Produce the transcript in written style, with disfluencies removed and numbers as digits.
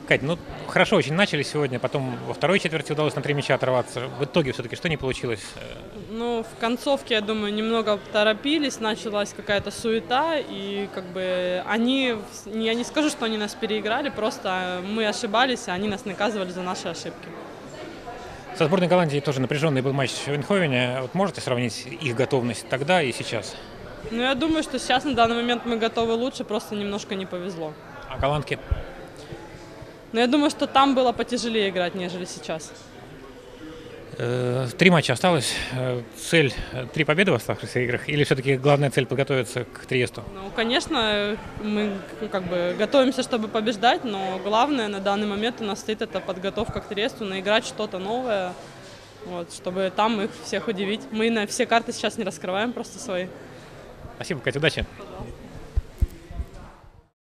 Кать, ну хорошо очень начали сегодня, потом во второй четверти удалось на 3 мяча оторваться. В итоге все-таки что не получилось? Ну, в концовке, я думаю, немного торопились, началась какая-то суета, и как бы я не скажу, что они нас переиграли, просто мы ошибались, а они нас наказывали за наши ошибки. Со сборной Голландии тоже напряженный был матч в Эйнховене. Вот можете сравнить их готовность тогда и сейчас? Но я думаю, что сейчас на данный момент мы готовы лучше, просто немножко не повезло. А голландки? Но я думаю, что там было потяжелее играть, нежели сейчас. 3 матча осталось. Цель 3 победы в оставшихся играх? Или все-таки главная цель подготовиться к Триесту? Ну, конечно, мы как бы готовимся, чтобы побеждать, но главное на данный момент у нас стоит это подготовка к Триесту, наиграть что-то новое, вот, чтобы там их всех удивить. Мы на все карты сейчас не раскрываем, просто свои. Спасибо, Катя, удачи.